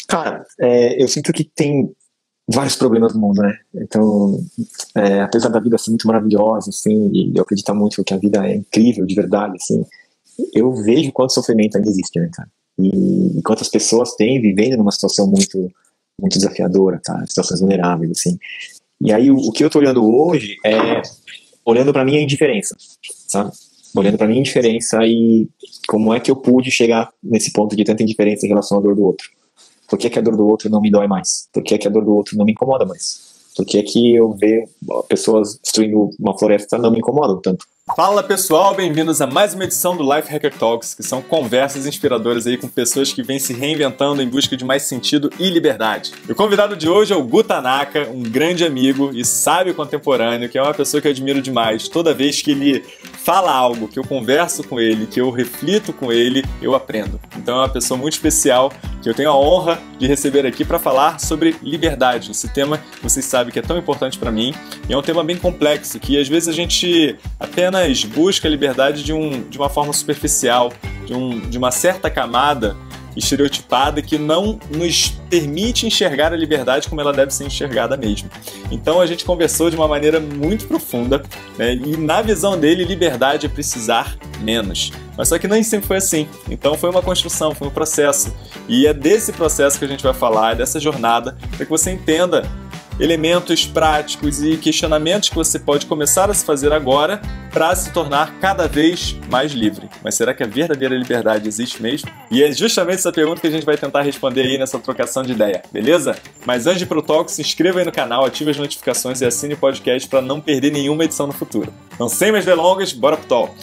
Cara, eu sinto que tem vários problemas no mundo, né? Então, apesar da vida ser muito maravilhosa, assim, e eu acreditar muito que a vida é incrível, de verdade, assim, eu vejo quanto sofrimento ainda existe, né, cara? E quantas pessoas têm vivendo numa situação muito desafiadora, cara? Situações vulneráveis, assim. E aí, o que eu tô olhando hoje é olhando pra minha indiferença, sabe? Olhando pra minha indiferença e como é que eu pude chegar nesse ponto de tanta indiferença em relação à dor do outro. Por que a dor do outro não me dói mais? Por que a dor do outro não me incomoda mais? Por que eu ver pessoas destruindo uma floresta não me incomodam tanto? Fala pessoal, bem-vindos a mais uma edição do Life Hacker Talks, que são conversas inspiradoras aí com pessoas que vêm se reinventando em busca de mais sentido e liberdade. E o convidado de hoje é o Gu Tanaka, um grande amigo e sábio contemporâneo, que é uma pessoa que eu admiro demais. Toda vez que ele fala algo, que eu converso com ele, que eu reflito com ele, eu aprendo. Então é uma pessoa muito especial que eu tenho a honra de receber aqui para falar sobre liberdade. Esse tema, vocês sabem que é tão importante para mim e é um tema bem complexo, que às vezes a gente apenas busca a liberdade de uma forma superficial, de uma certa camada estereotipada que não nos permite enxergar a liberdade como ela deve ser enxergada mesmo. Então a gente conversou de uma maneira muito profunda, né? E na visão dele, liberdade é precisar menos. Mas só que nem sempre foi assim. Então foi uma construção, foi um processo. E é desse processo que a gente vai falar, é dessa jornada, para que você entenda elementos práticos e questionamentos que você pode começar a se fazer agora para se tornar cada vez mais livre. Mas será que a verdadeira liberdade existe mesmo? E é justamente essa pergunta que a gente vai tentar responder aí nessa trocação de ideia, beleza? Mas antes de ir pro talk, se inscreva aí no canal, ative as notificações e assine o podcast para não perder nenhuma edição no futuro. Então, sem mais delongas, bora pro talk!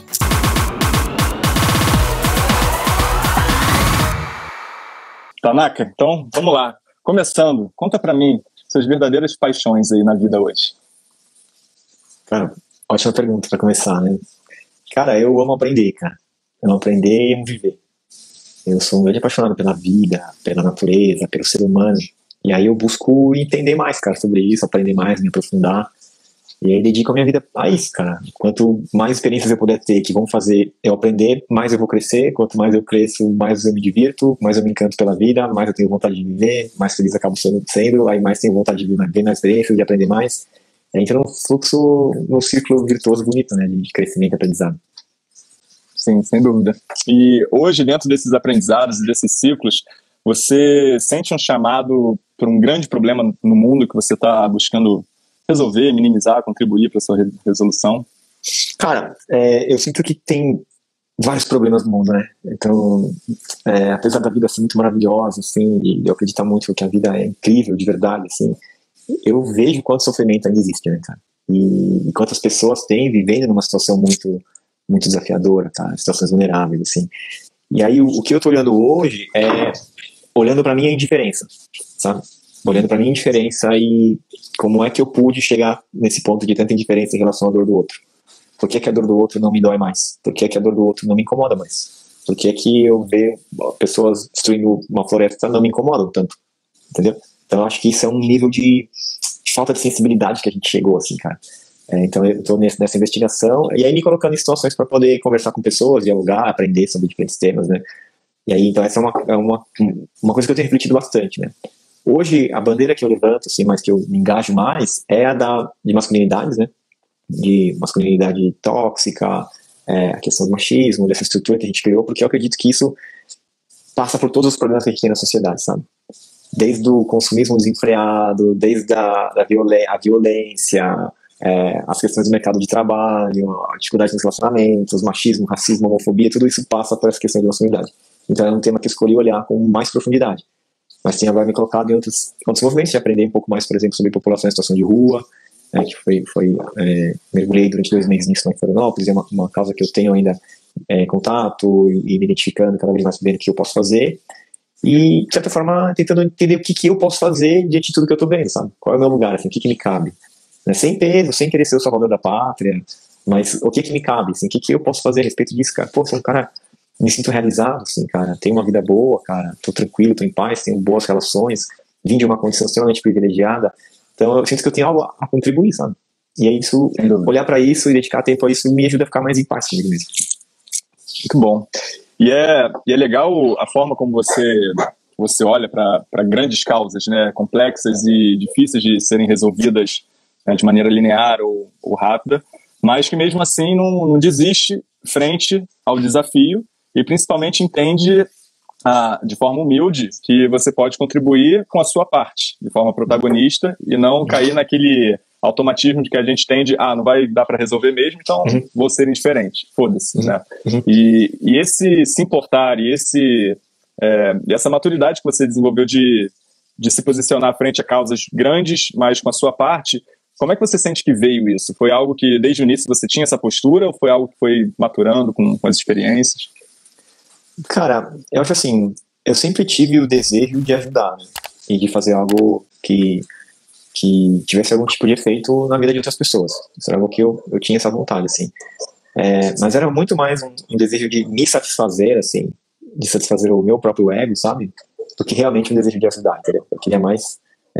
Tanaka, então vamos lá. Começando, conta para mim suas verdadeiras paixões aí na vida hoje. Cara, ótima pergunta para começar, né? Cara, eu amo aprender, cara. Eu amo aprender e amo viver. Eu sou um grande apaixonado pela vida, pela natureza, pelo ser humano. E aí eu busco entender mais, cara, sobre isso, aprender mais, me aprofundar. E aí dedico a minha vida a isso, cara. Quanto mais experiências eu puder ter que vão fazer eu aprender, mais eu vou crescer. Quanto mais eu cresço, mais eu me divirto, mais eu me encanto pela vida, mais eu tenho vontade de viver, mais feliz acabo sendo, aí mais tenho vontade de viver mais experiências, de aprender mais. Entra num fluxo, num círculo virtuoso bonito, né, de crescimento e aprendizado. Sim, sem dúvida. E hoje, dentro desses aprendizados e desses ciclos, você sente um chamado por um grande problema no mundo que você está buscando resolver, minimizar, contribuir para a sua resolução? Cara, eu sinto que tem vários problemas no mundo, né? Então, apesar da vida ser muito maravilhosa, assim, e eu acreditar muito que a vida é incrível, de verdade, assim, eu vejo quanto sofrimento ainda existe, né, cara? E quantas pessoas têm vivendo numa situação muito desafiadora, tá? Situações vulneráveis, assim. E aí, o que eu tô olhando hoje é olhando pra minha indiferença, sabe? Olhando pra minha indiferença e como é que eu pude chegar nesse ponto de tanta indiferença em relação à dor do outro. Por que a dor do outro não me dói mais? Por que a dor do outro não me incomoda mais? Por que eu ver pessoas destruindo uma floresta não me incomodam tanto? Entendeu? Então eu acho que isso é um nível de falta de sensibilidade que a gente chegou, assim, cara. Então eu tô nessa investigação e aí me colocando em situações para poder conversar com pessoas, dialogar, aprender sobre diferentes temas, né? E aí, então essa é uma coisa que eu tenho refletido bastante, né? Hoje, a bandeira que eu levanto, assim, mas que eu me engajo mais, é a de masculinidades, né? De masculinidade tóxica, a questão do machismo, dessa estrutura que a gente criou, porque eu acredito que isso passa por todos os problemas que a gente tem na sociedade, sabe? Desde o consumismo desenfreado, desde a violência, as questões do mercado de trabalho, a dificuldade nos relacionamentos, machismo, racismo, homofobia, tudo isso passa por essa questão de masculinidade. Então é um tema que eu escolhi olhar com mais profundidade. Mas tem agora me colocado em outros movimentos de aprender um pouco mais, por exemplo, sobre população em situação de rua, que mergulhei durante 2 meses nisso em Florianópolis, é uma causa que eu tenho ainda contato e me identificando cada vez mais bem o que eu posso fazer e, de certa forma, tentando entender o que eu posso fazer diante de tudo que eu estou vendo, sabe? Qual é o meu lugar, assim, o que me cabe, né? Sem peso, sem querer ser o salvador da pátria, mas o que me cabe, assim, o que eu posso fazer a respeito disso, cara? Pô, sou um cara, me sinto realizado, assim, cara, tenho uma vida boa, cara, tô tranquilo, tô em paz, tenho boas relações, vim de uma condição extremamente privilegiada, então eu sinto que eu tenho algo a contribuir, sabe? E é isso, olhar para isso e dedicar tempo a isso me ajuda a ficar mais em paz comigo mesmo. Muito bom. E é legal a forma como você você olha para grandes causas, né, complexas e difíceis de serem resolvidas, né, de maneira linear ou rápida, mas que mesmo assim não desiste frente ao desafio e principalmente entende de forma humilde que você pode contribuir com a sua parte, de forma protagonista, e não cair naquele automatismo de que a gente tem de, não vai dar para resolver mesmo, então vou ser indiferente, foda-se, né? E esse se importar e essa maturidade que você desenvolveu de se posicionar frente a causas grandes, mas com a sua parte, como é que você sente que veio isso? Foi algo que desde o início você tinha essa postura ou foi algo que foi maturando com as experiências? Cara, eu acho assim, eu sempre tive o desejo de ajudar, né? E de fazer algo que tivesse algum tipo de efeito na vida de outras pessoas. Isso era algo que eu tinha essa vontade, assim. Mas era muito mais um desejo de me satisfazer, assim, de satisfazer o meu próprio ego, sabe? Do que realmente um desejo de ajudar, entendeu? Eu queria mais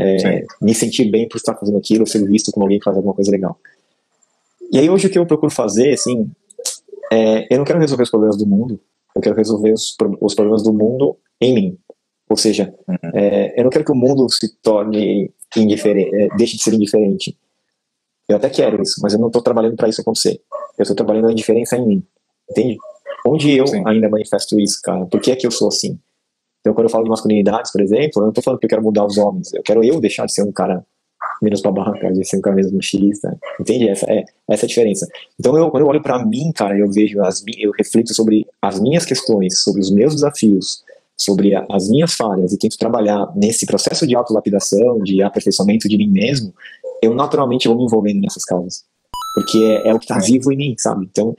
me sentir bem por estar fazendo aquilo, ser visto como alguém que faz alguma coisa legal. E aí hoje o que eu procuro fazer, assim, eu não quero resolver os problemas do mundo, eu quero resolver os problemas do mundo em mim. Ou seja, eu não quero que o mundo se torne indiferente, deixe de ser indiferente. Eu até quero isso, mas eu não estou trabalhando para isso acontecer. Eu estou trabalhando a indiferença em mim. Entende? Onde eu ainda manifesto isso, cara? Por que é que eu sou assim? Então, quando eu falo de masculinidades, por exemplo, eu não estou falando que eu quero mudar os homens. Eu quero deixar de ser um cara menos babaca, de ser um cara menos machista. Entende? Essa é a diferença. Então, quando eu olho para mim, cara, eu vejo, eu reflito sobre as minhas questões, sobre os meus desafios, sobre as minhas falhas e tento trabalhar nesse processo de autolapidação, de aperfeiçoamento de mim mesmo, eu naturalmente vou me envolvendo nessas causas. Porque é o que está vivo em mim, sabe? Então,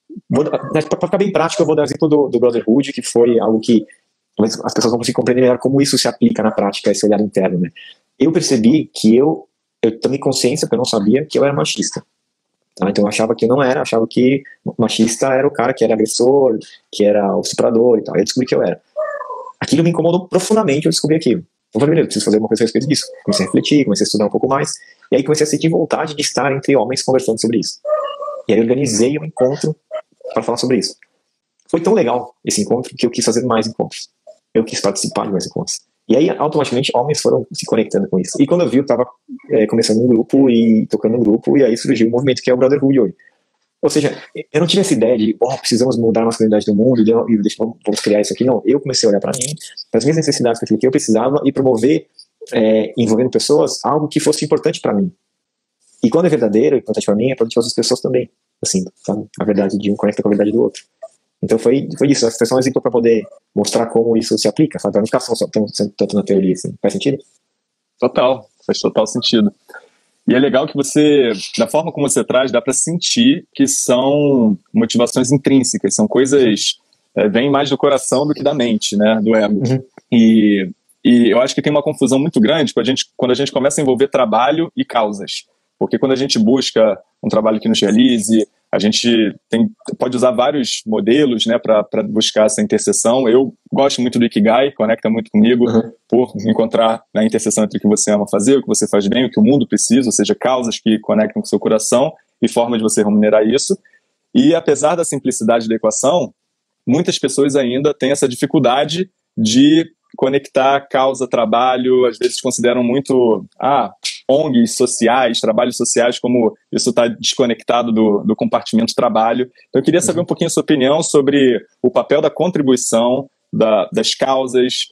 para ficar bem prático, eu vou dar o exemplo do Brotherhood, que foi algo que as pessoas vão conseguir compreender melhor como isso se aplica na prática, esse olhar interno, né? Eu percebi que eu tomei consciência, porque eu não sabia, que eu era machista. Tá? Então eu achava que eu não era, achava que machista era o cara que era agressor, que era o estuprador e tal. Eu descobri que eu era. Aquilo me incomodou profundamente, eu descobri aquilo. Eu falei, beleza, preciso fazer alguma coisa a respeito disso. Comecei a refletir, comecei a estudar um pouco mais, e aí comecei a sentir vontade de estar entre homens conversando sobre isso. E aí eu organizei um encontro para falar sobre isso. Foi tão legal esse encontro que eu quis fazer mais encontros. Eu quis participar de mais encontros. E aí, automaticamente, homens foram se conectando com isso. E quando eu vi, eu estava começando um grupo e tocando um grupo, e aí surgiu um movimento que é o Brotherhood hoje. Ou seja, eu não tive essa ideia de, precisamos mudar a masculinidade do mundo e vamos criar isso aqui. Não, eu comecei a olhar para mim, para as minhas necessidades, para aquilo que eu precisava e promover, envolvendo pessoas, algo que fosse importante para mim. E quando é verdadeiro, importante para mim, é importante para outras pessoas também. Assim, sabe? A verdade de um conecta com a verdade do outro. Então foi isso. Essa foi só um exemplo para poder mostrar como isso se aplica, sabe? Para não ficar só tanto na teoria, assim. Faz sentido? Total, faz total sentido. E é legal que você, da forma como você traz, dá para sentir que são motivações intrínsecas, são coisas, vêm mais do coração do que da mente, né, do ego. E eu acho que tem uma confusão muito grande quando a gente começa a envolver trabalho e causas. Porque quando a gente busca um trabalho que nos realize, a gente pode usar vários modelos, né, para buscar essa interseção. Eu gosto muito do Ikigai, conecta muito comigo, por encontrar a interseção entre o que você ama fazer, o que você faz bem, o que o mundo precisa, ou seja, causas que conectam com o seu coração e forma de você remunerar isso. E apesar da simplicidade da equação, muitas pessoas ainda têm essa dificuldade de conectar causa, trabalho, às vezes consideram muito ONGs sociais, trabalhos sociais, como isso está desconectado do compartimento trabalho. Então eu queria saber um pouquinho a sua opinião sobre o papel da contribuição, das causas,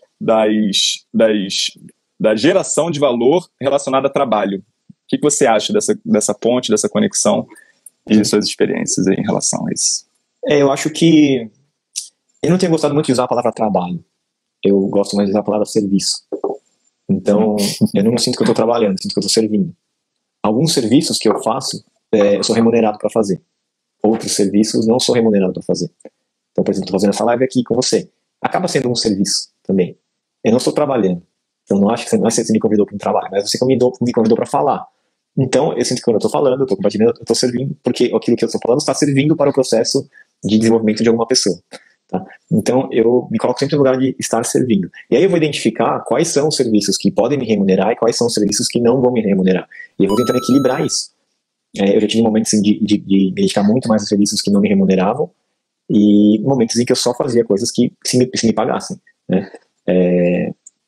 da geração de valor relacionada a trabalho. O que você acha dessa ponte, dessa conexão e suas experiências aí em relação a isso? Eu acho que eu não tenho gostado muito de usar a palavra trabalho. Eu gosto mais de usar a palavra serviço. Então, eu não sinto que eu estou trabalhando, sinto que eu estou servindo. Alguns serviços que eu faço, eu sou remunerado para fazer. Outros serviços não sou remunerado para fazer. Então, por exemplo, estou fazendo essa live aqui com você. Acaba sendo um serviço também. Eu não estou trabalhando. Então, não acho que você me convidou para um trabalho, mas você me convidou para falar. Então, eu sinto que quando eu estou falando, eu estou compartilhando, eu estou servindo, porque aquilo que eu estou falando está servindo para o processo de desenvolvimento de alguma pessoa. Tá? Então eu me coloco sempre no lugar de estar servindo. E aí eu vou identificar quais são os serviços que podem me remunerar e quais são os serviços que não vão me remunerar. E eu vou tentando equilibrar isso. Eu já tive momentos de me dedicar muito mais a serviços que não me remuneravam e momentos em que eu só fazia coisas que se me pagassem. Né?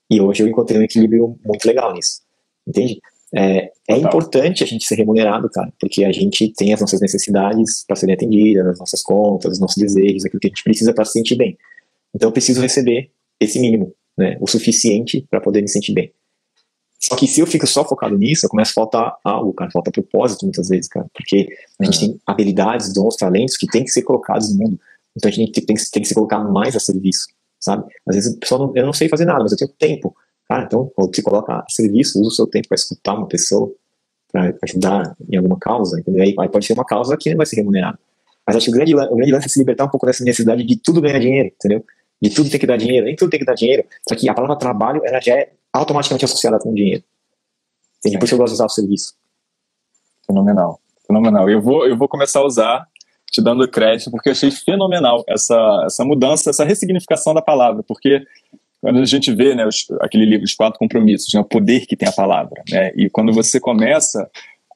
E hoje eu encontrei um equilíbrio muito legal nisso, entende? É importante a gente ser remunerado, cara, porque a gente tem as nossas necessidades para serem atendidas, as nossas contas, os nossos desejos, aquilo que a gente precisa para se sentir bem. Então eu preciso receber esse mínimo, né, o suficiente para poder me sentir bem. Só que se eu fico só focado nisso, eu começo a faltar algo, cara, falta propósito muitas vezes, cara, porque a gente tem habilidades, dons, talentos que tem que ser colocados no mundo. Então a gente tem que se colocar mais a serviço, sabe? Às vezes o pessoal eu não sei fazer nada, mas eu tenho tempo. Cara, então você coloca a serviço, usa o seu tempo para escutar uma pessoa, para ajudar em alguma causa, entendeu? Aí pode ser uma causa que não vai ser remunerada. Mas acho que o grande lance é se libertar um pouco dessa necessidade de tudo ganhar dinheiro, entendeu? De tudo ter que dar dinheiro, nem tudo tem que dar dinheiro. Só que a palavra trabalho, ela já é automaticamente associada com dinheiro. Entende? Por isso eu gosto de usar o serviço. Fenomenal, fenomenal. Eu vou começar a usar, te dando crédito, porque eu achei fenomenal essa mudança, essa ressignificação da palavra, porque quando a gente vê, né, aquele livro, Os Quatro Compromissos, né, o poder que tem a palavra, né, e quando você começa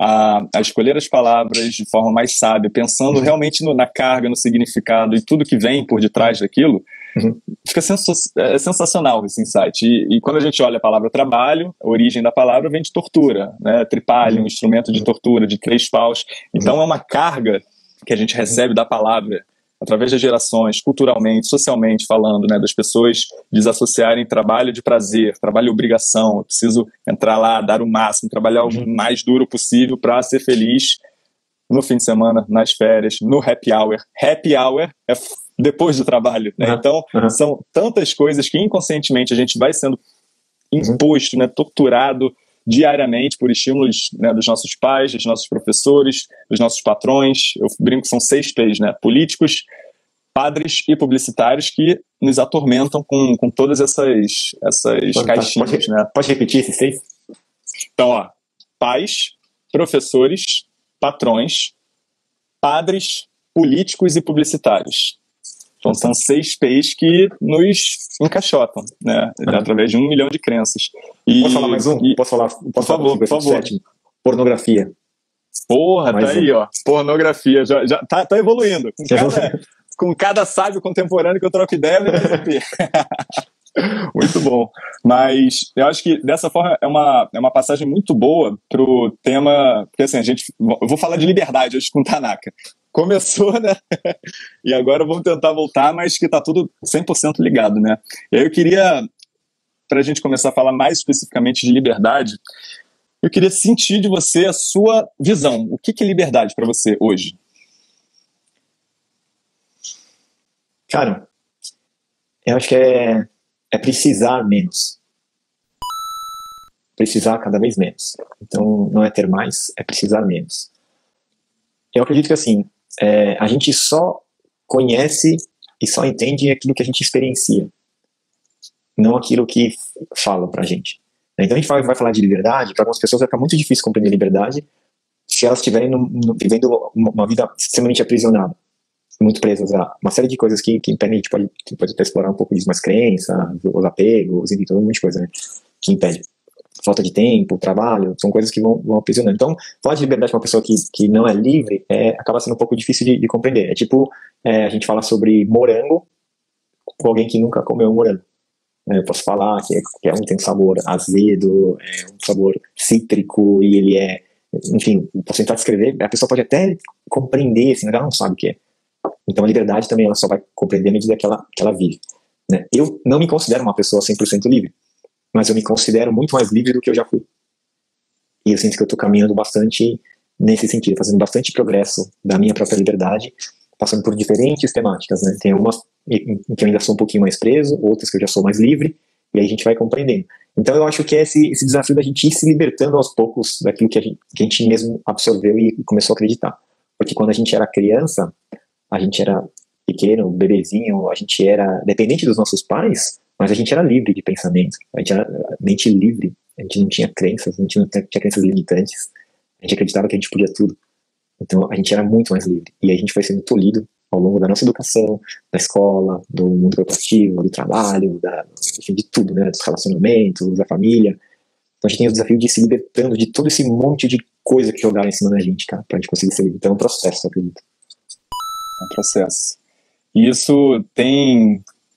a escolher as palavras de forma mais sábia, pensando realmente na carga, no significado e tudo que vem por detrás daquilo, fica sensacional esse insight. E quando a gente olha a palavra trabalho, a origem da palavra vem de tortura, né, tripalho, um instrumento de tortura, de 3 paus. Então é uma carga que a gente recebe da palavra através das gerações, culturalmente, socialmente falando, né, das pessoas desassociarem trabalho de prazer, trabalho de obrigação. Eu preciso entrar lá, dar o máximo, trabalhar o mais duro possível para ser feliz no fim de semana, nas férias, no happy hour. Happy hour é depois do trabalho, né? Então, são tantas coisas que inconscientemente a gente vai sendo imposto, né, torturado diariamente por estímulos, né, dos nossos pais, dos nossos professores, dos nossos patrões. Eu brinco que são 6 P's, né? Políticos, padres e publicitários que nos atormentam com todas essas caixinhas, né? Pode repetir esses 6? Então, ó, pais, professores, patrões, padres, políticos e publicitários. Então são 6 P's que nos encaixotam, né? Através de 1 milhão de crenças. Posso falar mais um? Posso falar? Por favor. 7? Pornografia. Porra, mais tá aí, ó. Pornografia. Já tá evoluindo. Com cada sábio contemporâneo que eu troco ideia, vai ter. Muito bom. Mas eu acho que dessa forma é uma passagem muito boa pro tema, porque assim, eu vou falar de liberdade hoje com o Tanaka. Começou, né? E agora vamos tentar voltar, mas que tá tudo 100% ligado, né? E aí eu queria, pra gente começar a falar mais especificamente de liberdade, eu queria sentir de você a sua visão. O que é liberdade para você hoje? Cara, eu acho que é precisar menos. Precisar cada vez menos. Então, não é ter mais, é precisar menos. Eu acredito que, assim, a gente só conhece e só entende aquilo que a gente experiencia, não aquilo que falam pra gente. Então, a gente vai falar de liberdade, para algumas pessoas vai ficar muito difícil compreender liberdade se elas estiverem vivendo uma vida extremamente aprisionada, muito presas a uma série de coisas que impedem. A gente pode até explorar um pouco disso, mas crença, os apegos, enfim, todo um monte de coisa, né, que impede. Falta de tempo, trabalho, são coisas que vão aprisionando. Então, falar de liberdade para uma pessoa que não é livre acaba sendo um pouco difícil de compreender. É tipo a gente falar sobre morango com alguém que nunca comeu morango. Eu posso falar que tem um sabor azedo, um sabor cítrico, e ele enfim, posso tentar descrever, a pessoa pode até compreender, assim, mas ela não sabe o que é. Então a liberdade também ela só vai compreender à medida que ela vive, né? Eu não me considero uma pessoa 100% livre, mas eu me considero muito mais livre do que eu já fui. E eu sinto que eu estou caminhando bastante nesse sentido, fazendo bastante progresso da minha própria liberdade, passando por diferentes temáticas, né? Tem algumas em que eu ainda sou um pouquinho mais preso, outras que eu já sou mais livre, e aí a gente vai compreendendo. Então eu acho que é esse desafio da gente ir se libertando aos poucos daquilo que a gente mesmo absorveu e começou a acreditar. Porque quando a gente era criança, a gente era pequeno, bebezinho, a gente era dependente dos nossos pais, mas a gente era livre de pensamento, a gente era mente livre, a gente não tinha crenças, a gente não tinha crenças limitantes, a gente acreditava que a gente podia tudo. Então a gente era muito mais livre, e a gente foi sendo tolhido ao longo da nossa educação, da escola, do mundo corporativo, do trabalho, enfim, de tudo, né, dos relacionamentos, da família. Então a gente tem o desafio de ir se libertando de todo esse monte de coisa que jogaram em cima da gente, cara, pra gente conseguir ser livre. Então é um processo, eu acredito. É um processo. E isso tem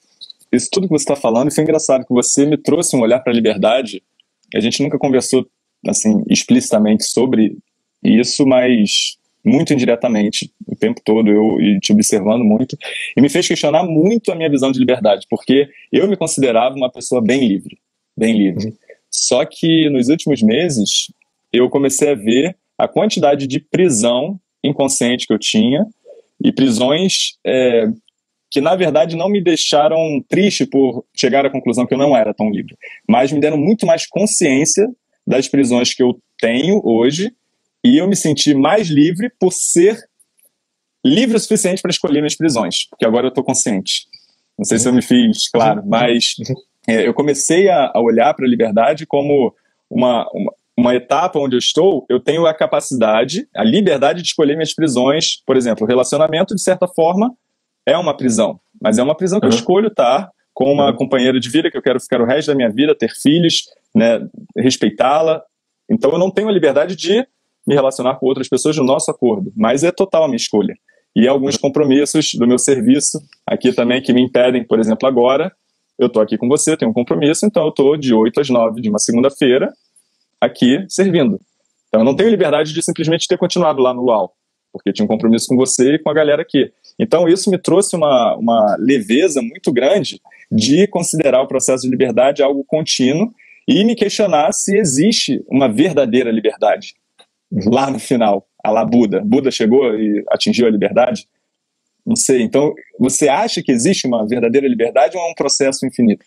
isso tudo que você está falando, e foi engraçado que você me trouxe um olhar para a liberdade. A gente nunca conversou assim explicitamente sobre isso, mas muito indiretamente o tempo todo eu te observando muito, e me fez questionar muito a minha visão de liberdade, porque eu me considerava uma pessoa bem livre, bem livre. Só que nos últimos meses eu comecei a ver a quantidade de prisão inconsciente que eu tinha, e prisões que na verdade não me deixaram triste por chegar à conclusão que eu não era tão livre, mas me deram muito mais consciência das prisões que eu tenho hoje, e eu me senti mais livre por ser livre o suficiente para escolher minhas prisões, porque agora eu estou consciente. Não sei se eu me fiz claro, mas eu comecei a olhar para a liberdade como uma etapa onde eu tenho a capacidade, a liberdade de escolher minhas prisões. Por exemplo, o relacionamento, de certa forma, é uma prisão, mas é uma prisão que eu escolho estar com uma companheira de vida que eu quero ficar o resto da minha vida, ter filhos, né, respeitá-la. Então eu não tenho a liberdade de me relacionar com outras pessoas no nosso acordo, mas é total a minha escolha. E alguns compromissos do meu serviço aqui também que me impedem, por exemplo, agora, eu estou aqui com você, tenho um compromisso, então eu estou de 8 às 9 de uma segunda-feira aqui servindo. Então eu não tenho liberdade de simplesmente ter continuado lá no Luau, porque tinha um compromisso com você e com a galera aqui. Então isso me trouxe uma leveza muito grande de considerar o processo de liberdade algo contínuo e me questionar se existe uma verdadeira liberdade lá no final, a lá Buda. Buda chegou e atingiu a liberdade? Não sei. Então, você acha que existe uma verdadeira liberdade ou é um processo infinito?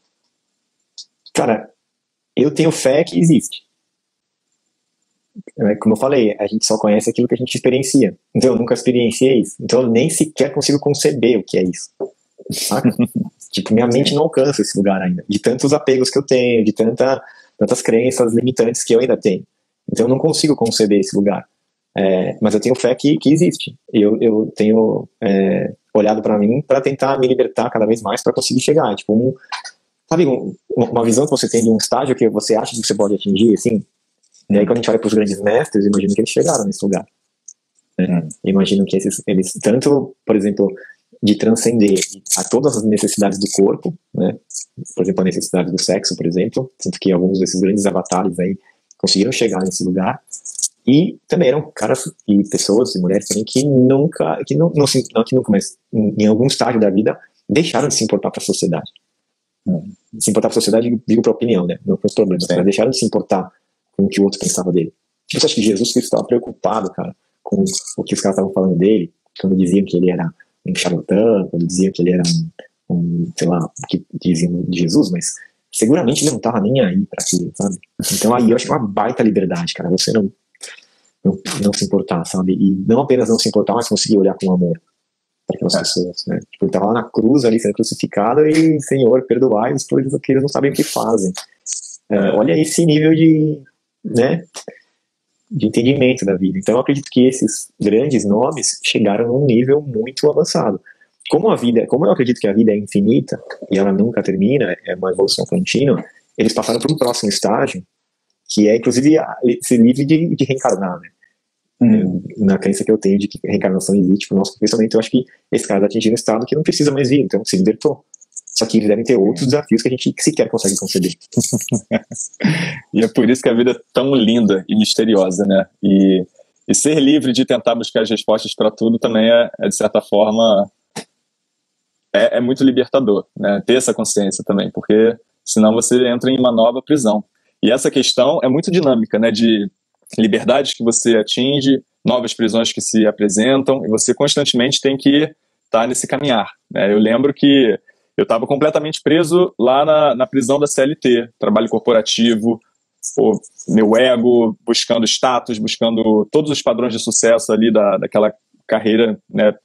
Cara, eu tenho fé que existe. Como eu falei, a gente só conhece aquilo que a gente experiencia. Então eu nunca experienciei isso. Então eu nem sequer consigo conceber o que é isso. Saca? Tipo, minha mente não alcança esse lugar ainda. De tantos apegos que eu tenho, de tantas crenças limitantes que eu ainda tenho. Então eu não consigo conceber esse lugar. Mas eu tenho fé que existe. Eu tenho olhado para mim para tentar me libertar cada vez mais para conseguir chegar. Tipo, sabe, uma visão que você tem de um estágio que você acha que você pode atingir, assim. E aí quando a gente olha para os grandes mestres, eu imagino que eles chegaram nesse lugar. Eu imagino que eles, tanto, por exemplo, de transcender a todas as necessidades do corpo, né? Por exemplo, a necessidade do sexo, por exemplo, tanto que alguns desses grandes avatares aí conseguiram chegar nesse lugar, e também eram caras e pessoas e mulheres também que nunca, mas em algum estágio da vida deixaram de se importar para a sociedade. Se importar para a sociedade, digo para a opinião, né? Não com os problemas, mas deixaram de se importar com o que o outro pensava dele. Tipo, você acha que Jesus Cristo estava preocupado, cara, com o que os caras estavam falando dele, quando diziam que ele era um charlatão, quando diziam que ele era sei lá, o que diziam de Jesus, mas seguramente ele não estava nem aí para aquilo, sabe? Então aí eu acho que é uma baita liberdade, cara, você não se importar, sabe? E não apenas não se importar, mas conseguir olhar com amor para aquelas pessoas, né? Tipo, ele estava lá na cruz, ali sendo crucificado, e Senhor, perdoai-os, porque eles não sabem o que fazem. Olha esse nível de entendimento da vida. Então eu acredito que esses grandes nomes chegaram num nível muito avançado. Como eu acredito que a vida é infinita e ela nunca termina, é uma evolução contínua, eles passaram para um próximo estágio, que é inclusive ser livre de reencarnar, né? Na crença que eu tenho de que reencarnação existe para o nosso pensamento, eu acho que esse cara atingiu um estado que não precisa mais vir, então se libertou. Só que eles devem ter outros desafios que a gente sequer consegue conceber. E é por isso que a vida é tão linda e misteriosa, né? E ser livre de tentar buscar as respostas para tudo também de certa forma, é muito libertador, né? Ter essa consciência também, porque senão você entra em uma nova prisão. E essa questão é muito dinâmica, né? De liberdades que você atinge, novas prisões que se apresentam, e você constantemente tem que estar nesse caminhar, né? Eu lembro que eu estava completamente preso lá na prisão da CLT, trabalho corporativo, meu ego, buscando status, buscando todos os padrões de sucesso ali daquela carreira, né,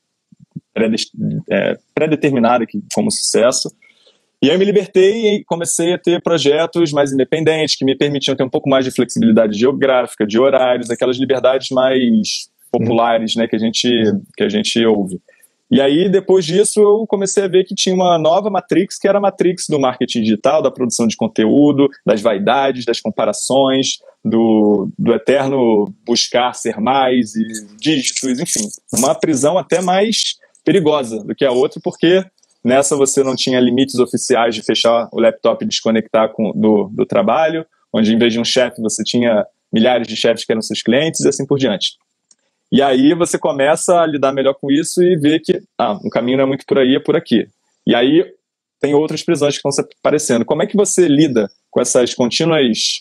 pré-determinada como sucesso. E aí eu me libertei e comecei a ter projetos mais independentes, que me permitiam ter um pouco mais de flexibilidade geográfica, de horários, aquelas liberdades mais populares, né, que a gente ouve. E aí, depois disso, eu comecei a ver que tinha uma nova matrix, que era a matrix do marketing digital, da produção de conteúdo, das vaidades, das comparações, do eterno buscar ser mais, e dígitos, enfim. Uma prisão até mais perigosa do que a outra, porque Nessa você não tinha limites oficiais de fechar o laptop e desconectar do trabalho, onde em vez de um chefe você tinha milhares de chefes que eram seus clientes e assim por diante. E aí você começa a lidar melhor com isso e ver que o caminho não é muito por aí, é por aqui. E aí tem outras prisões que estão se aparecendo. Como é que você lida com essas contínuas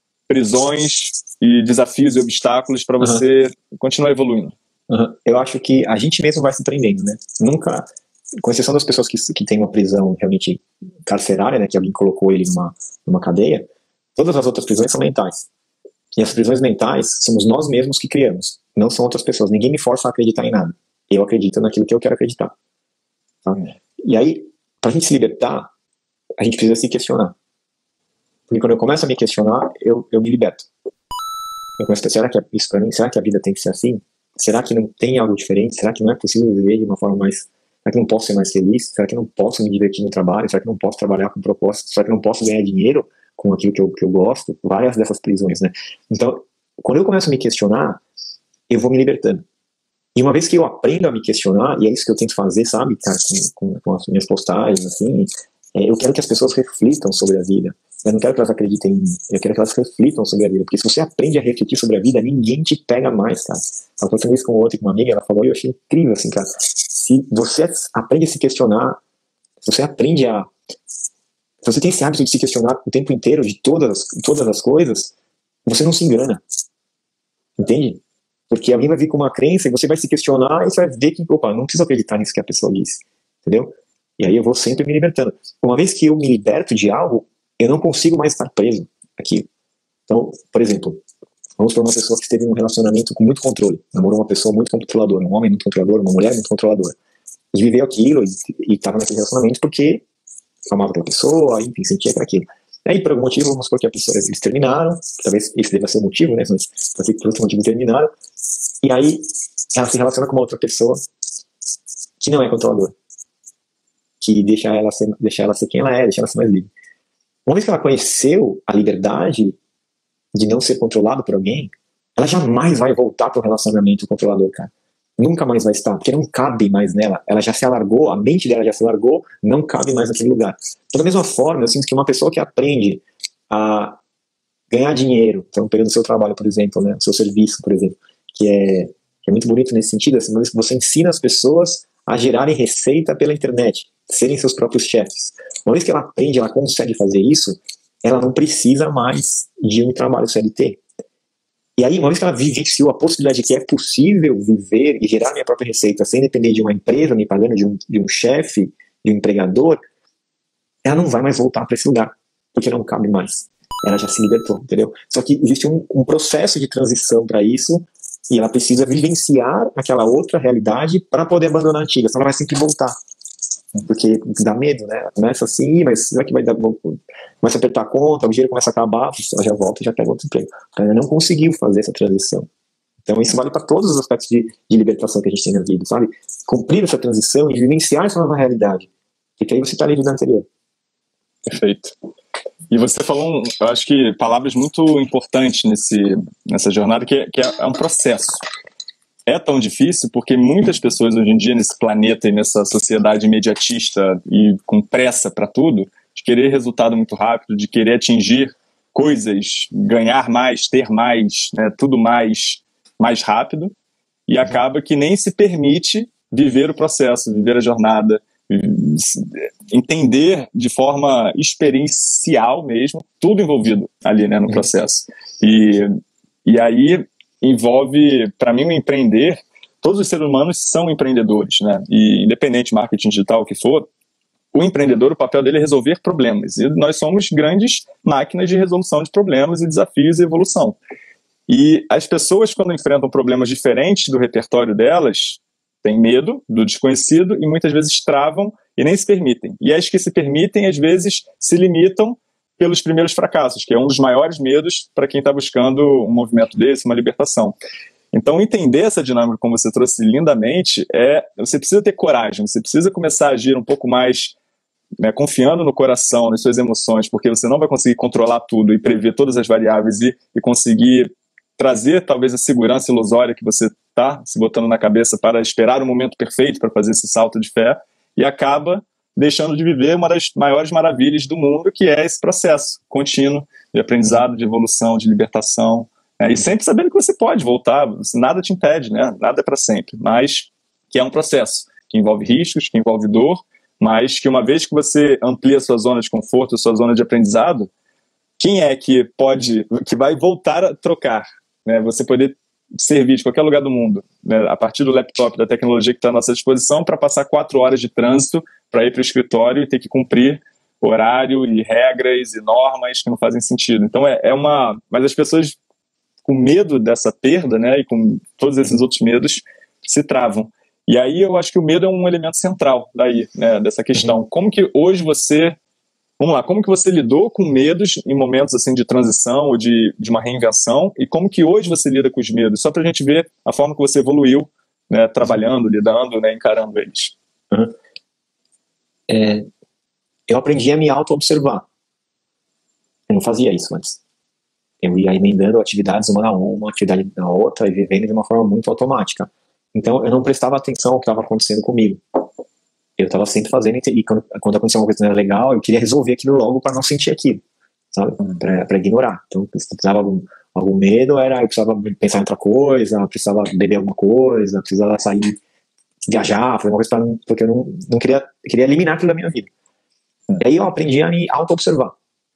prisões e desafios e obstáculos para você continuar evoluindo? Eu acho que a gente mesmo vai se prendendo, né? Nunca, com exceção das pessoas que têm uma prisão realmente carcerária, né, que alguém colocou ele numa cadeia, todas as outras prisões são mentais. E as prisões mentais somos nós mesmos que criamos, não são outras pessoas. Ninguém me força a acreditar em nada. Eu acredito naquilo que eu quero acreditar. Tá? E aí, pra gente se libertar, a gente precisa se questionar. Porque quando eu começo a me questionar, eu me liberto. Eu começo a pensar, será que é isso pra mim? Será que a vida tem que ser assim? Será que não tem algo diferente? Será que não é possível viver de uma forma mais... Será que não posso ser mais feliz? Será que não posso me divertir no trabalho? Será que não posso trabalhar com propósito? Será que não posso ganhar dinheiro com aquilo que eu gosto? Várias dessas prisões, né? Então, quando eu começo a me questionar, eu vou me libertando. E uma vez que eu aprendo a me questionar, e é isso que eu tento fazer, sabe, cara, com as minhas postagens, assim, eu quero que as pessoas reflitam sobre a vida. Eu não quero que elas acreditem em mim, eu quero que elas reflitam sobre a vida, porque se você aprende a refletir sobre a vida, ninguém te pega mais, cara. Eu falei isso com outra, com uma amiga, ela falou, e eu achei incrível, assim, cara. Se você aprende a se questionar, se você aprende a... Se você tem esse hábito de se questionar o tempo inteiro de todas as coisas, você não se engana. Entende? Porque alguém vai vir com uma crença e você vai se questionar e você vai ver que, opa, não preciso acreditar nisso que a pessoa disse. Entendeu? E aí eu vou sempre me libertando. Uma vez que eu me liberto de algo, eu não consigo mais estar preso aqui. Então, por exemplo, vamos para uma pessoa que esteve em um relacionamento com muito controle. Namorou uma pessoa muito controladora, um homem muito controlador, uma mulher muito controladora. E viveu aquilo e estava naquele relacionamento porque amava aquela pessoa, enfim, sentia aquilo. E aí, por algum motivo, vamos supor que a pessoa, eles terminaram, talvez esse deva ser o motivo, né? Mas por outro motivo terminaram. E aí, ela se relaciona com uma outra pessoa que não é controladora. Que deixa ela ser quem ela é, deixa ela ser mais livre. Uma vez que ela conheceu a liberdade de não ser controlado por alguém, ela jamais vai voltar para o relacionamento controlador, cara. Nunca mais vai estar, porque não cabe mais nela. Ela já se alargou, a mente dela já se alargou, não cabe mais naquele lugar. Então, da mesma forma, eu sinto que uma pessoa que aprende a ganhar dinheiro, então pegando o seu trabalho, por exemplo, né, o seu serviço, por exemplo, que é muito bonito nesse sentido, assim, você ensina as pessoas a gerarem receita pela internet, serem seus próprios chefes. Uma vez que ela aprende, ela consegue fazer isso, ela não precisa mais de um trabalho CLT. E aí, uma vez que ela vivenciou a possibilidade de que é possível viver e gerar minha própria receita sem depender de uma empresa me pagando, de um chefe, de um empregador, ela não vai mais voltar para esse lugar, porque não cabe mais. Ela já se libertou, entendeu? Só que existe um processo de transição para isso, e ela precisa vivenciar aquela outra realidade para poder abandonar a antiga, senão ela vai sempre voltar. Porque dá medo, né? Ela começa assim, mas será que vai dar... Começa a apertar a conta, o dinheiro começa a acabar, ela já volta e já pega outro emprego. Ela não conseguiu fazer essa transição. Então isso vale para todos os aspectos de libertação que a gente tem na vida, sabe? Cumprir essa transição e vivenciar essa nova realidade. Porque aí você está livre da anterior. Perfeito. E você falou, eu acho que palavras muito importantes nessa jornada, que é um processo. É tão difícil porque muitas pessoas hoje em dia, nesse planeta e nessa sociedade imediatista e com pressa para tudo, de querer resultado muito rápido, de querer atingir coisas, ganhar mais, ter mais, né, tudo mais rápido, e acaba que nem se permite viver o processo, viver a jornada, entender de forma experiencial mesmo, tudo envolvido ali, né, no processo. E aí envolve, para mim, o empreender. Todos os seres humanos são empreendedores, né? E independente de marketing digital que for, o empreendedor, o papel dele é resolver problemas. E nós somos grandes máquinas de resolução de problemas e desafios e evolução. E as pessoas, quando enfrentam problemas diferentes do repertório delas, têm medo do desconhecido e muitas vezes travam e nem se permitem. E as que se permitem, às vezes, se limitam pelos primeiros fracassos, que é um dos maiores medos para quem está buscando um movimento desse, uma libertação. Então, entender essa dinâmica, como você trouxe lindamente, você precisa ter coragem, você precisa começar a agir um pouco mais, né, confiando no coração, nas suas emoções, porque você não vai conseguir controlar tudo e prever todas as variáveis e conseguir trazer talvez a segurança ilusória que você está se botando na cabeça para esperar o momento perfeito para fazer esse salto de fé, e acaba deixando de viver uma das maiores maravilhas do mundo, que é esse processo contínuo de aprendizado, de evolução, de libertação, né? E sempre sabendo que você pode voltar, nada te impede, né? Nada é para sempre, mas que é um processo que envolve riscos, que envolve dor, mas que uma vez que você amplia a sua zona de conforto, a sua zona de aprendizado, quem é que vai voltar a trocar, né? Você poder servir de qualquer lugar do mundo, né, a partir do laptop, da tecnologia que está à nossa disposição, para passar 4 horas de trânsito para ir para o escritório e ter que cumprir horário e regras e normas que não fazem sentido. Então mas as pessoas com medo dessa perda, né, e com todos esses outros medos, se travam. E aí eu acho que o medo é um elemento central daí, né, dessa questão. Como que hoje como que você lidou com medos em momentos assim de transição ou de uma reinvenção, e como que hoje você lida com os medos? Só para a gente ver a forma que você evoluiu, né, trabalhando, lidando, né, encarando eles. Eu aprendi a me auto-observar. Eu não fazia isso antes. Eu ia emendando atividades uma na uma atividade na outra, e vivendo de uma forma muito automática. Então eu não prestava atenção ao que estava acontecendo comigo. Eu estava sempre fazendo, e quando acontecia uma coisa legal, eu queria resolver aquilo logo para não sentir aquilo, sabe? Para ignorar. Então, se precisava algum medo, eu precisava pensar em outra coisa, precisava beber alguma coisa, precisava sair, viajar, fazer uma coisa porque eu não queria eliminar aquilo da minha vida. E aí eu aprendi a me auto-observar. O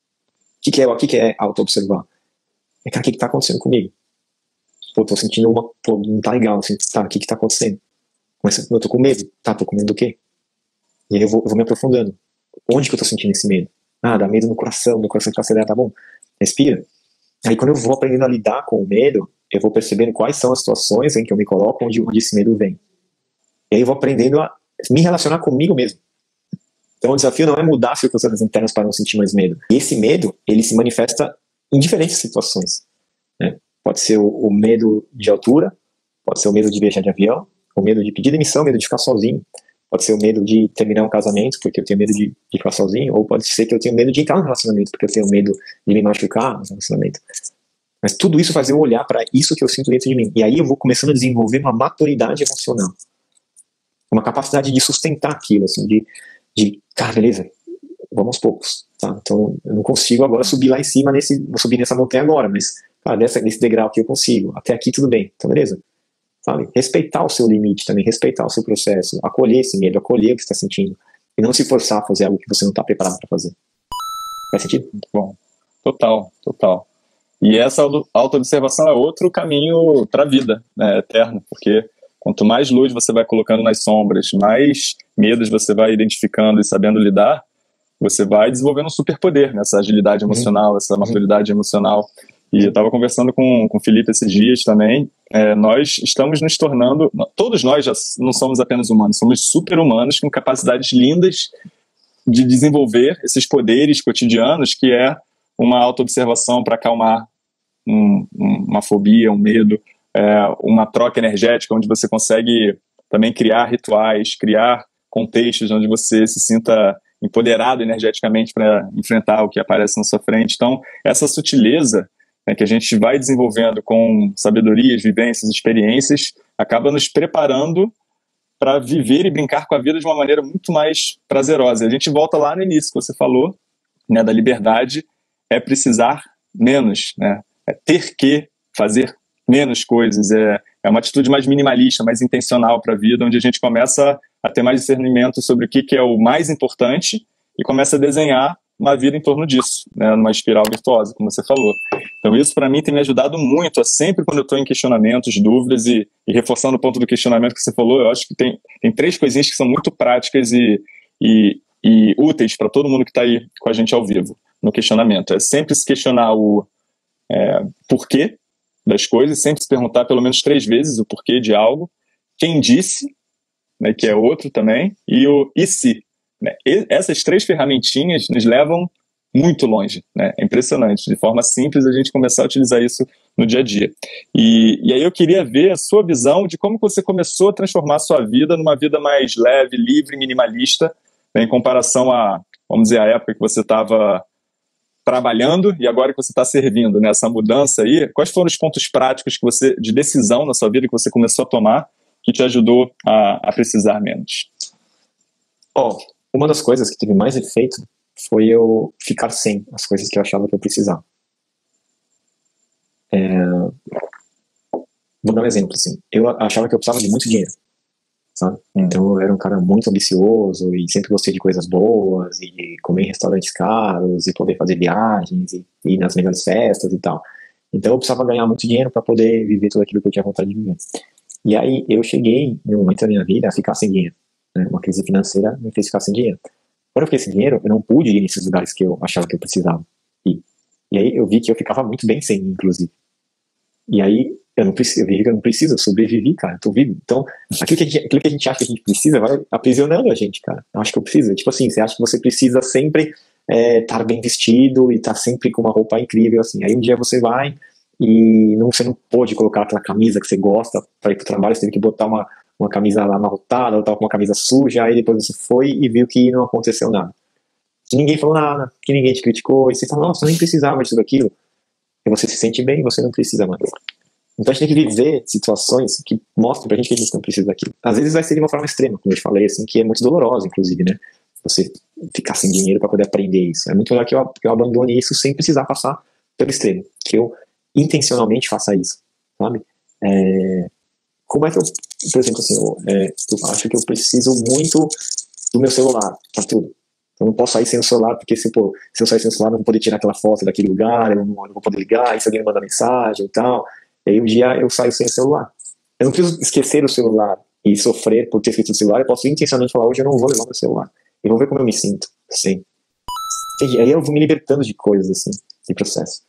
que é auto-observar? Cara, o que está acontecendo comigo? Pô, tô sentindo não tá legal, assim, tá, o que tá acontecendo? Eu tô com medo. Tá, tô com medo do quê? E aí eu vou me aprofundando. Onde que eu tô sentindo esse medo? Dá medo no coração, meu coração tá acelerado, tá bom? Respira. Aí quando eu vou aprendendo a lidar com o medo, eu vou percebendo quais são as situações em que eu me coloco onde esse medo vem. E aí eu vou aprendendo a me relacionar comigo mesmo. Então o desafio não é mudar as circunstâncias internas para não sentir mais medo. E esse medo, ele se manifesta em diferentes situações, né? Pode ser o medo de altura, pode ser o medo de viajar de avião, o medo de pedir demissão, o medo de ficar sozinho. Pode ser o medo de terminar um casamento, porque eu tenho medo de ficar sozinho, ou pode ser que eu tenho medo de entrar no relacionamento, porque eu tenho medo de me machucar no relacionamento. Mas tudo isso faz eu olhar para isso que eu sinto dentro de mim. E aí eu vou começando a desenvolver uma maturidade emocional. Uma capacidade de sustentar aquilo, assim, cara, beleza, vamos aos poucos, tá? Então eu não consigo agora subir lá em cima, vou subir nessa montanha agora, mas, cara, nesse degrau aqui eu consigo. Até aqui tudo bem, então beleza. Sabe? Respeitar o seu limite também, respeitar o seu processo, acolher esse medo, acolher o que você está sentindo, e não se forçar a fazer algo que você não está preparado para fazer. Faz sentido? Bom, total. E essa auto-observação é outro caminho para a vida, né, eterno, porque quanto mais luz você vai colocando nas sombras, mais medos você vai identificando e sabendo lidar, você vai desenvolvendo um superpoder nessa agilidade emocional, essa maturidade emocional. E eu estava conversando com o Felipe esses dias também. Nós estamos nos tornando, todos nós já não somos apenas humanos, somos super-humanos com capacidades lindas de desenvolver esses poderes cotidianos, que é uma auto-observação para acalmar uma fobia, um medo, uma troca energética, onde você consegue também criar rituais, criar contextos onde você se sinta empoderado energeticamente para enfrentar o que aparece na sua frente. Então, essa sutileza, né, que a gente vai desenvolvendo com sabedorias, vivências, experiências, acaba nos preparando para viver e brincar com a vida de uma maneira muito mais prazerosa. E a gente volta lá no início que você falou, né, da liberdade, é precisar menos, né, é ter que fazer menos coisas, é uma atitude mais minimalista, mais intencional para a vida, onde a gente começa a ter mais discernimento sobre o que é o mais importante e começa a desenhar uma vida em torno disso, né, numa espiral virtuosa, como você falou. Então isso para mim tem me ajudado muito, sempre quando eu estou em questionamentos, dúvidas, e reforçando o ponto do questionamento que você falou, eu acho que tem 3 coisinhas que são muito práticas e úteis para todo mundo que está aí com a gente ao vivo no questionamento. É sempre se questionar o porquê das coisas, sempre se perguntar pelo menos 3 vezes o porquê de algo, quem disse, né, que é outro também, e o e se. Né? Essas 3 ferramentinhas nos levam muito longe, né? É impressionante, de forma simples a gente começar a utilizar isso no dia a dia. E aí eu queria ver a sua visão de como você começou a transformar a sua vida numa vida mais leve, livre, minimalista, né, em comparação a, vamos dizer, a época que você estava trabalhando e agora que você está servindo, né, essa mudança aí. Quais foram os pontos práticos de decisão na sua vida que você começou a tomar que te ajudou a precisar menos? uma das coisas que teve mais efeito foi eu ficar sem as coisas que eu achava que eu precisava. Vou dar um exemplo, assim. Eu achava que eu precisava de muito dinheiro, sabe? Então eu era um cara muito ambicioso e sempre gostei de coisas boas e comer em restaurantes caros e poder fazer viagens e ir nas melhores festas e tal. Então eu precisava ganhar muito dinheiro para poder viver tudo aquilo que eu tinha vontade de viver. E aí eu cheguei, no momento da minha vida, a ficar sem dinheiro, né? Uma crise financeira me fez ficar sem dinheiro. Quando eu fiquei sem dinheiro, eu não pude ir nesses lugares que eu achava que eu precisava ir. E aí eu vi que eu ficava muito bem sem, inclusive. E aí eu vi que eu não preciso, eu sobrevivi, cara, eu tô vivo. Então, aquilo que a gente acha que a gente precisa vai aprisionando a gente, cara. Eu acho que eu preciso. Tipo assim, você acha que você precisa sempre estar bem vestido e estar sempre com uma roupa incrível, assim. Aí um dia você vai e você não pôde colocar aquela camisa que você gosta para ir pro trabalho, você teve que botar uma camisa lá amarrotada, ou tava com uma camisa suja, aí depois você foi e viu que não aconteceu nada. Que ninguém falou nada, que ninguém te criticou, e você fala, nossa, eu nem precisava de tudo aquilo. E você se sente bem e você não precisa mais. Então a gente tem que viver situações que mostram pra gente que a gente não precisa daquilo. Às vezes vai ser de uma forma extrema, como eu te falei, assim, que é muito dolorosa, inclusive, né? Você ficar sem dinheiro para poder aprender isso. É muito melhor que eu abandone isso sem precisar passar pelo extremo. Que eu intencionalmente faça isso, sabe? Como é que eu, por exemplo, assim, eu acho que eu preciso muito do meu celular pra tudo. Eu não posso sair sem o celular, porque se eu sair sem o celular, eu não vou poder tirar aquela foto daquele lugar, eu não vou poder ligar, e se alguém me mandar mensagem e tal. E aí um dia eu saio sem o celular. Eu não preciso esquecer o celular e sofrer por ter esquecido o celular, eu posso intencionalmente falar, hoje eu não vou levar meu celular. E vou ver como eu me sinto, sim. E aí eu vou me libertando de coisas, assim, de processo.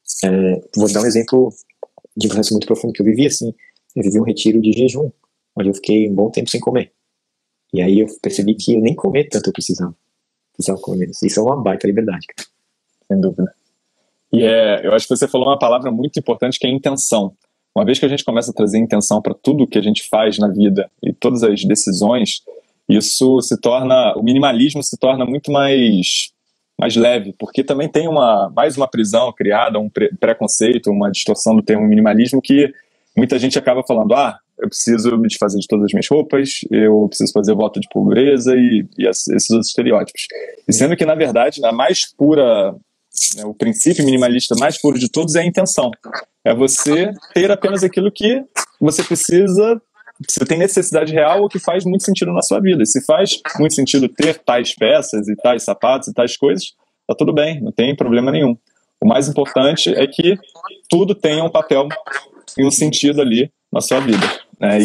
Vou dar um exemplo de um processo muito profundo que eu vivi, assim. Eu vivi um retiro de jejum, onde eu fiquei um bom tempo sem comer. E aí eu percebi que eu nem comer tanto eu precisava comer menos. Isso é uma baita liberdade, cara. Sem dúvida. E eu acho que você falou uma palavra muito importante, que é intenção. Uma vez que a gente começa a trazer intenção para tudo que a gente faz na vida e todas as decisões, isso o minimalismo se torna muito mais leve, porque também tem mais uma prisão criada, um preconceito, uma distorção do termo minimalismo, que muita gente acaba falando, eu preciso me desfazer de todas as minhas roupas, eu preciso fazer voto de pobreza e esses outros estereótipos. E sendo que, na verdade, a mais pura, o princípio minimalista mais puro de todos é a intenção. É você ter apenas aquilo que você precisa, você tem necessidade real ou que faz muito sentido na sua vida. E se faz muito sentido ter tais peças e tais sapatos e tais coisas, tá tudo bem, não tem problema nenhum. O mais importante é que tudo tenha um papel e um sentido ali na sua vida, né?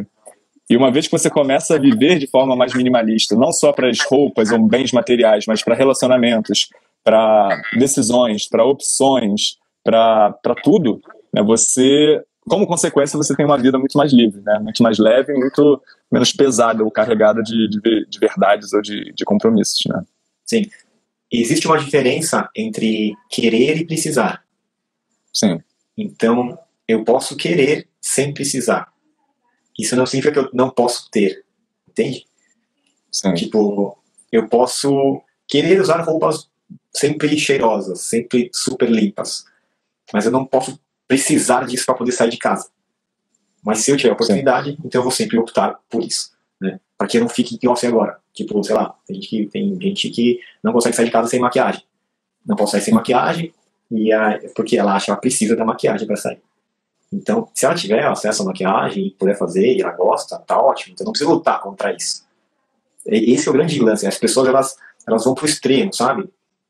E uma vez que você começa a viver de forma mais minimalista, não só para as roupas ou bens materiais, mas para relacionamentos, para decisões, para opções, para tudo, né? Como consequência, você tem uma vida muito mais livre, né? Muito mais leve, muito menos pesada ou carregada de verdades ou de compromissos, né? Sim. Existe uma diferença entre querer e precisar. Sim. Então, eu posso querer sem precisar. Isso não significa que eu não posso ter. Entende? Sim. Tipo, eu posso querer usar roupas sempre cheirosas, sempre super limpas. Mas eu não posso precisar disso para poder sair de casa. Mas se eu tiver a oportunidade, sim, então eu vou sempre optar por isso, né? Para que eu não fique igual assim agora. Tipo, sei lá, tem gente que não consegue sair de casa sem maquiagem. Não pode sair sem maquiagem, porque ela acha que ela precisa da maquiagem para sair. Então, se ela tiver acesso à maquiagem e puder fazer, e ela gosta, tá ótimo. Então não precisa lutar contra isso. Esse é o grande lance. As pessoas, elas vão pro extremo, sabe?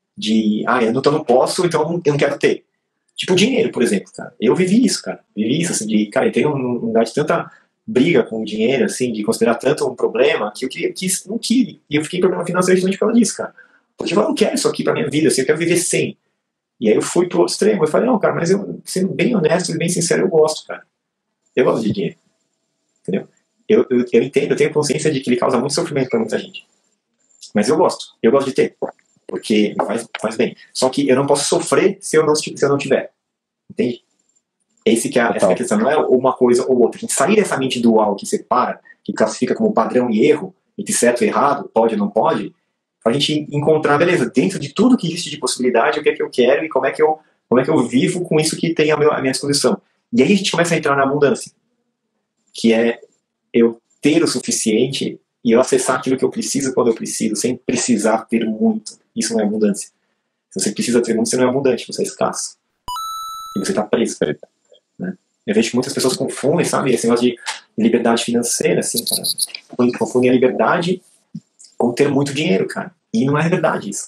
Eu não posso, então eu não quero ter. Tipo dinheiro, por exemplo, cara. Eu vivi isso, cara. Vivi isso, assim, cara, eu tenho um lugar de tanta briga com o dinheiro, assim, de considerar tanto um problema, que eu não queria. E eu fiquei em problema financeiro justamente por causa disso, cara. Porque eu não quero isso aqui pra minha vida, assim, eu quero viver sem. E aí eu fui pro outro extremo, eu falei, não, cara, mas eu, sendo bem honesto e bem sincero, eu gosto, cara. Eu gosto de dinheiro. Entendeu? Eu entendo, eu tenho consciência de que ele causa muito sofrimento pra muita gente. Mas eu gosto de ter. Porque faz bem. Só que eu não posso sofrer se eu não tiver. Entende? Essa que é a questão. Não é uma coisa ou outra. A gente sair dessa mente dual que separa, que classifica como padrão e erro, entre certo e errado, pode ou não pode, para a gente encontrar, beleza, dentro de tudo que existe de possibilidade, o que é que eu quero e como é que eu vivo com isso que tem à minha disposição. E aí a gente começa a entrar na abundância, que é eu ter o suficiente e eu acessar aquilo que eu preciso quando eu preciso, sem precisar ter muito. Isso não é abundância. Se você precisa ter muito, você não é abundante, você é escasso. E você está preso. Né? Eu vejo que muitas pessoas confundem, sabe, esse negócio de liberdade financeira, assim, cara. Confundem a liberdade com ter muito dinheiro, cara. E não é verdade isso.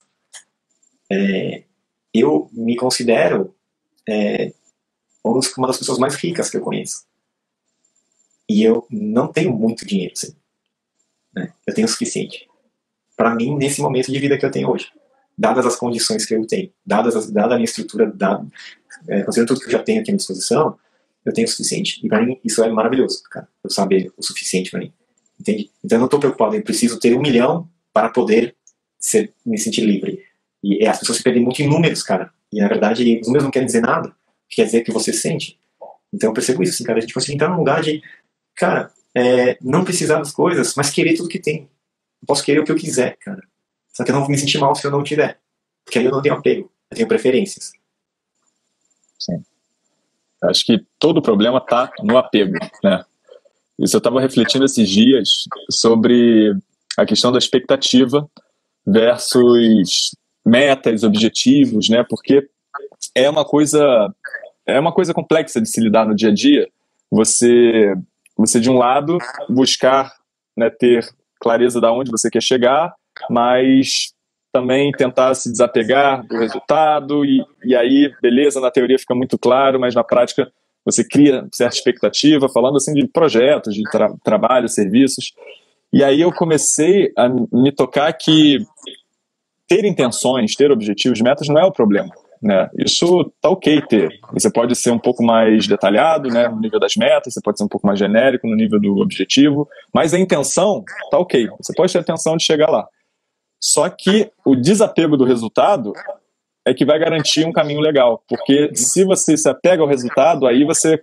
Eu me considero uma das pessoas mais ricas que eu conheço. E eu não tenho muito dinheiro, assim, né? Eu tenho o suficiente para mim nesse momento de vida que eu tenho hoje, dadas as condições que eu tenho, dada a minha estrutura, considerando tudo que eu já tenho aqui à minha disposição, eu tenho o suficiente. E para mim isso é maravilhoso, cara. Eu saber o suficiente para mim, entende? Então eu não estou preocupado, eu preciso ter 1 milhão para poder me sentir livre. E as pessoas se perdem muito em números, cara. E na verdade os números não querem dizer nada, quer dizer que você sente. Então eu percebo isso, assim, cara. A gente consegue entrar num lugar de, cara, não precisar das coisas, mas querer tudo que tem. Eu posso querer o que eu quiser, cara. Só que eu não vou me sentir mal se eu não tiver. Porque aí eu não tenho apego, eu tenho preferências. Sim. Acho que todo o problema está no apego, né? Isso eu estava refletindo esses dias sobre a questão da expectativa versus metas, objetivos, né? Porque é uma coisa complexa de se lidar no dia a dia. Você de um lado buscar, né, ter clareza de onde você quer chegar, mas também tentar se desapegar do resultado e aí, beleza, na teoria fica muito claro, mas na prática você cria certa expectativa, falando assim de projetos, de trabalho, serviços. E aí eu comecei a me tocar que ter intenções, ter objetivos, metas não é o problema, né? Isso tá ok ter. Você pode ser um pouco mais detalhado, né, no nível das metas, você pode ser um pouco mais genérico no nível do objetivo, mas a intenção tá ok. Você pode ter a intenção de chegar lá. Só que o desapego do resultado é que vai garantir um caminho legal, porque se você se apega ao resultado, aí você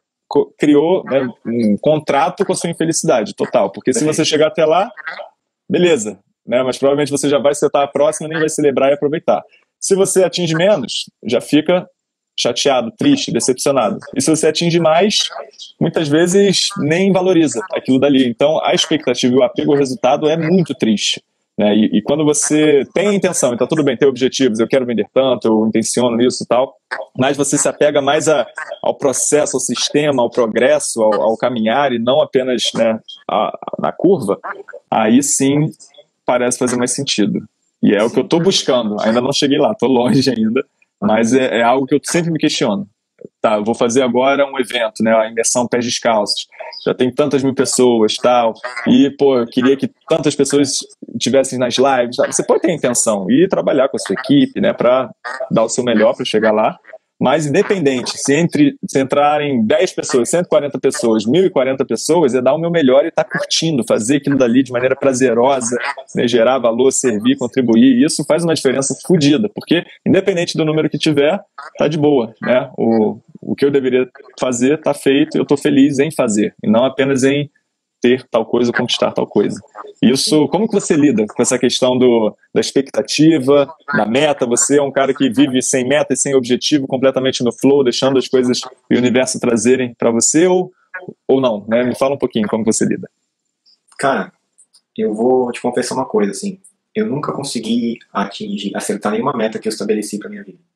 criou, né, um contrato com a sua infelicidade total, porque se você chegar até lá, beleza, né, mas provavelmente você já vai setar a próxima, nem vai celebrar e aproveitar. Se você atinge menos, já fica chateado, triste, decepcionado. E se você atinge mais, muitas vezes nem valoriza aquilo dali. Então a expectativa e o apego ao resultado é muito triste. Né? E quando você tem a intenção, então tudo bem, ter objetivos, eu quero vender tanto, eu intenciono isso e tal, mas você se apega mais ao processo, ao sistema, ao progresso, ao caminhar e não apenas, né, na curva, aí sim parece fazer mais sentido. E é o que eu estou buscando, ainda não cheguei lá, estou longe ainda, mas é algo que eu sempre me questiono. Tá, eu vou fazer agora um evento, né, a imersão pés descalços, já tem tantas mil pessoas, tal, e, pô, eu queria que tantas pessoas tivessem nas lives, tá? Você pode ter a intenção e trabalhar com a sua equipe, né, para dar o seu melhor para chegar lá, mas independente, se entrarem 10 pessoas, 140 pessoas, 1.040 pessoas, é dar o meu melhor e estar curtindo, fazer aquilo dali de maneira prazerosa, né, gerar valor, servir, contribuir, e isso faz uma diferença fodida, porque independente do número que tiver, tá de boa, né, o que eu deveria fazer está feito e eu estou feliz em fazer, e não apenas em ter tal coisa ou conquistar tal coisa. Isso, como que você lida com essa questão da expectativa, da meta? Você é um cara que vive sem meta e sem objetivo, completamente no flow, deixando as coisas e o universo trazerem para você ou não, né? Me fala um pouquinho como você lida. Cara, eu vou te confessar uma coisa, assim, eu nunca consegui acertar nenhuma meta que eu estabeleci para minha vida.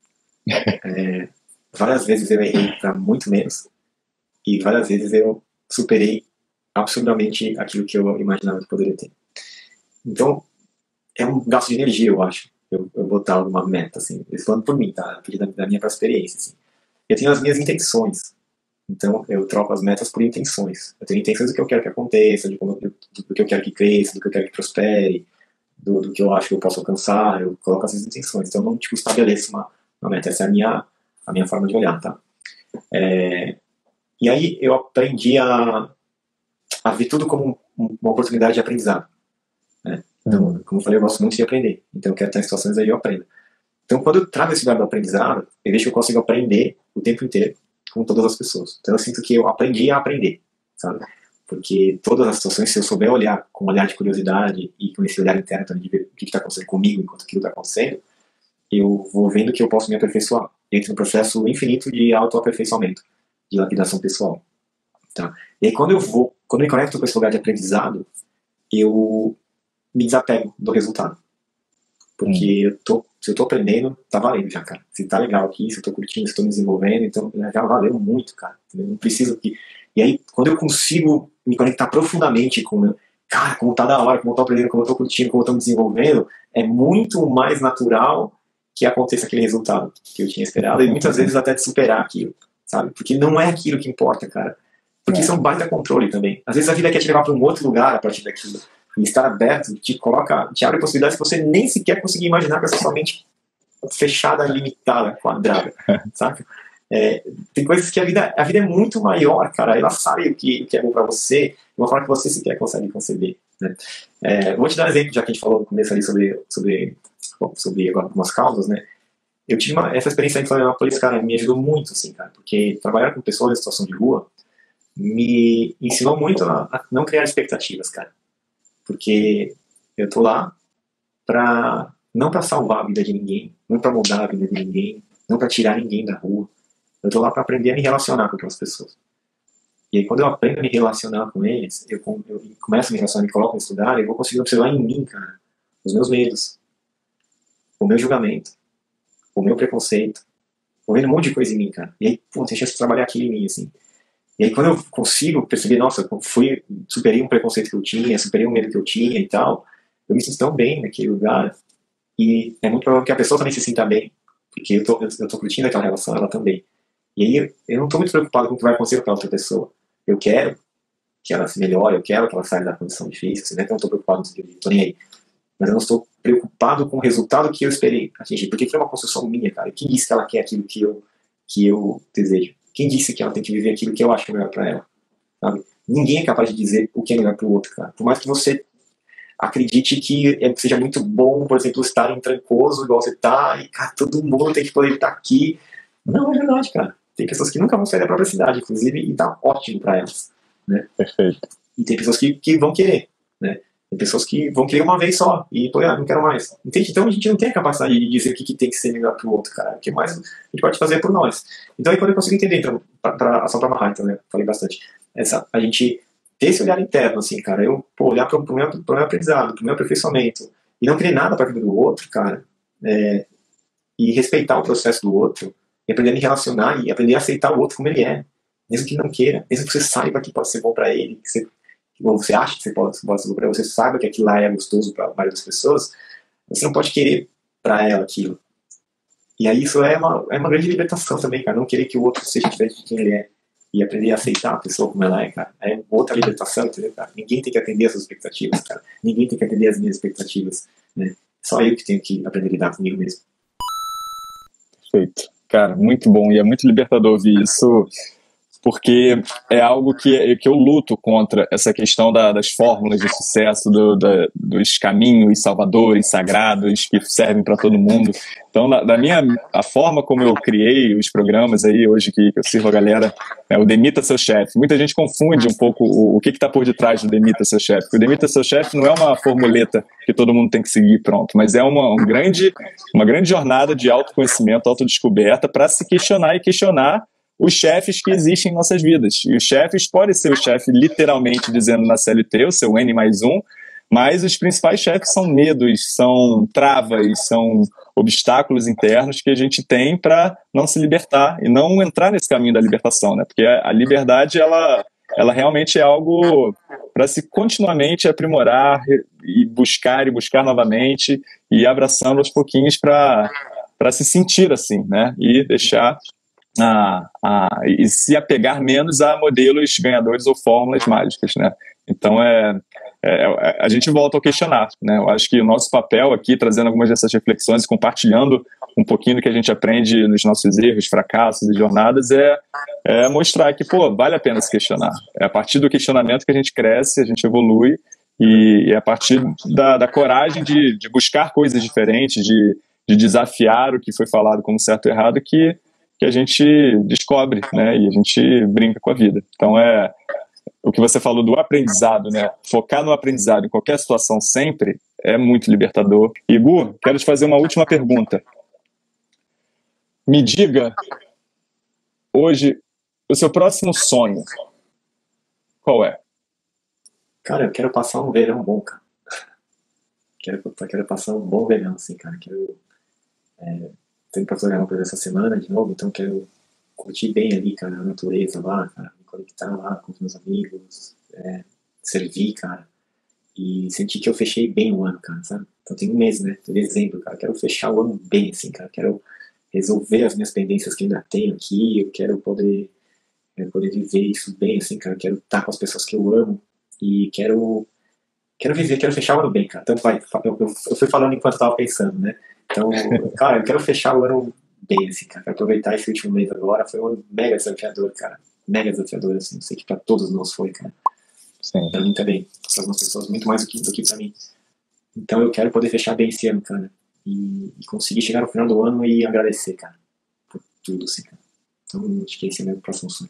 Várias vezes eu errei para muito menos e várias vezes eu superei absurdamente aquilo que eu imaginava que poderia ter. Então, é um gasto de energia, eu acho, eu botar alguma meta, assim, falando por mim, tá? A partir da minha própria experiência, assim. Eu tenho as minhas intenções, então eu troco as metas por intenções. Eu tenho intenções do que eu quero que aconteça, do que eu quero que cresça, do que eu quero que prospere, do que eu acho que eu posso alcançar, eu coloco essas intenções. Então eu não, tipo, estabeleço uma meta, essa é a minha forma de olhar, tá? E aí eu aprendi a ver tudo como uma oportunidade de aprendizado, né? Então, como eu falei, eu gosto muito de aprender, então eu quero estar em situações aí eu aprendo. Então, quando eu trago esse lugar do aprendizado, eu vejo que eu consigo aprender o tempo inteiro com todas as pessoas. Então eu sinto que eu aprendi a aprender, sabe? Porque todas as situações, se eu souber olhar com um olhar de curiosidade e com esse olhar interno também de ver o que está acontecendo comigo enquanto aquilo está acontecendo, eu vou vendo que eu posso me aperfeiçoar. Eu entro num processo infinito de autoaperfeiçoamento, de lapidação pessoal. Tá? E aí quando eu me conecto com esse lugar de aprendizado, eu me desapego do resultado. Porque se eu tô aprendendo, tá valendo já, cara. Se tá legal aqui, se eu tô curtindo, se eu tô me desenvolvendo, então já valeu muito, cara. Eu não preciso que... E aí, quando eu consigo me conectar profundamente com, cara, como tá da hora, como eu tô aprendendo, como eu tô curtindo, como eu tô me desenvolvendo, é muito mais natural que aconteça aquele resultado que eu tinha esperado, e muitas vezes até de superar aquilo, sabe? Porque não é aquilo que importa, cara. Porque isso é um baita controle também. Às vezes a vida quer te levar para um outro lugar a partir daquilo. E estar aberto te abre possibilidades que você nem sequer conseguia imaginar com essa sua mente fechada, limitada, quadrada, sabe? Tem coisas que a vida é muito maior, cara. Ela sabe o que é bom para você, de uma forma que você sequer consegue conceber. Né? Vou te dar um exemplo, já que a gente falou no começo ali sobre algumas causas, né? Eu tive essa experiência em Florianópolis, cara, me ajudou muito, assim, cara, porque trabalhar com pessoas em situação de rua me ensinou muito a não criar expectativas, cara. Porque eu tô lá não para salvar a vida de ninguém, não para mudar a vida de ninguém, não para tirar ninguém da rua. Eu tô lá para aprender a me relacionar com aquelas pessoas. E aí, quando eu aprendo a me relacionar com eles, eu começo a me relacionar, me coloco nesse lugar, eu vou conseguir observar em mim, cara, os meus medos, o meu julgamento, o meu preconceito. Tô vendo um monte de coisa em mim, cara. E aí, pô, tem chance de trabalhar aquilo em mim, assim. E aí, quando eu consigo perceber, nossa, superei um preconceito que eu tinha, superei um medo que eu tinha e tal, eu me sinto tão bem naquele lugar. E é muito provável que a pessoa também se sinta bem, porque eu tô curtindo aquela relação, ela também. E aí, eu não tô muito preocupado com o que vai acontecer com a outra pessoa. Eu quero que ela se melhore, eu quero que ela saia da condição difícil, assim, não é que eu não tô preocupado com isso, tô nem aí. Mas eu não estou preocupado com o resultado que eu esperei atingir, porque foi uma construção minha, cara. Quem disse que ela quer aquilo que eu desejo? Quem disse que ela tem que viver aquilo que eu acho que é melhor para ela? Sabe? Ninguém é capaz de dizer o que é melhor para o outro, cara. Por mais que você acredite que seja muito bom, por exemplo, estar em Trancoso igual você tá, e cara, todo mundo tem que poder estar aqui. Não é verdade, cara. Tem pessoas que nunca vão sair da própria cidade, inclusive, e tá ótimo para elas, né? Perfeito. E tem pessoas que vão querer, né? Tem pessoas que vão querer uma vez só e depois, não quero mais. Entende? Então a gente não tem a capacidade de dizer o que tem que ser melhor pro outro, cara. O que mais a gente pode fazer é por nós. Então aí quando eu consigo entender, então, só pra amarrar, então, né? Falei bastante. A gente ter esse olhar interno, assim, cara, eu olhar pro meu aprendizado, pro meu aperfeiçoamento, e não querer nada pra vida do outro, cara, e respeitar o processo do outro, e aprender a me relacionar, e aprender a aceitar o outro como ele é, mesmo que não queira, mesmo que você saiba que pode ser bom pra ele, ou você acha que pode ser bom pra ele, você saiba que aquilo lá é gostoso pra maioria das pessoas, você não pode querer pra ela aquilo. E aí isso é uma grande libertação também, cara, não querer que o outro seja diferente de quem ele é. E aprender a aceitar a pessoa como ela é, cara. É outra libertação, entendeu, cara? Ninguém tem que atender as suas expectativas, cara. Ninguém tem que atender as minhas expectativas, né? Só eu que tenho que aprender a lidar comigo mesmo. Perfeito. Cara, muito bom. E é muito libertador ouvir isso, porque é algo que eu luto contra, essa questão das fórmulas de sucesso, dos caminhos salvadores, sagrados, que servem para todo mundo. Então, a forma como eu criei os programas aí hoje que eu sirvo a galera, o Demita Seu Chefe. Muita gente confunde um pouco o que está por detrás do Demita Seu Chefe. Porque o Demita Seu Chefe não é uma formuleta que todo mundo tem que seguir pronto, mas é uma grande jornada de autoconhecimento, autodescoberta, para se questionar e questionar os chefes que existem em nossas vidas. E os chefes podem ser o chefe literalmente dizendo na CLT, o seu N+1, mas os principais chefes são medos, são travas, são obstáculos internos que a gente tem para não se libertar e não entrar nesse caminho da libertação, né? Porque a liberdade, ela realmente é algo para se continuamente aprimorar e buscar novamente e abraçando aos pouquinhos para se sentir assim, né? E deixar e se apegar menos a modelos ganhadores ou fórmulas mágicas, né? Então a gente volta ao questionar, né? Eu acho que o nosso papel aqui, trazendo algumas dessas reflexões e compartilhando um pouquinho do que a gente aprende nos nossos erros, fracassos e jornadas, é mostrar que, pô, vale a pena se questionar. É a partir do questionamento que a gente cresce, a gente evolui, e é a partir da coragem de buscar coisas diferentes, de desafiar o que foi falado como certo ou errado, que a gente descobre, né? E a gente brinca com a vida. Então o que você falou do aprendizado, né? Focar no aprendizado em qualquer situação sempre é muito libertador. E Gu, quero te fazer uma última pergunta. Me diga hoje o seu próximo sonho. Qual é? Cara, eu quero passar um verão bom, cara. Quero passar um bom verão, assim, cara. Tenho pra planejar uma coisa essa semana de novo, então quero curtir bem ali, cara, a natureza lá, cara, me conectar lá com os meus amigos, servir, cara, e sentir que eu fechei bem o ano, cara, sabe? Então tem um mês, né? Dezembro, cara. Quero fechar o ano bem, assim, cara. Quero resolver as minhas pendências que ainda tenho aqui. Eu quero poder viver isso bem, assim, cara. Quero estar com as pessoas que eu amo e quero fechar o ano bem, cara. Tanto vai, eu fui falando enquanto eu tava pensando, né? Então, cara, eu quero fechar o ano bem, assim, cara. Quero aproveitar esse último mês agora. Foi um ano mega desafiador, cara. Mega desafiador, assim. Eu sei que pra todos nós foi, cara. Sim. Pra mim também. Para algumas pessoas muito mais do que pra mim. Então eu quero poder fechar bem esse ano, cara. E conseguir chegar no final do ano e agradecer, cara. Por tudo, assim, cara. Então acho que esse é o meu próximo sonho.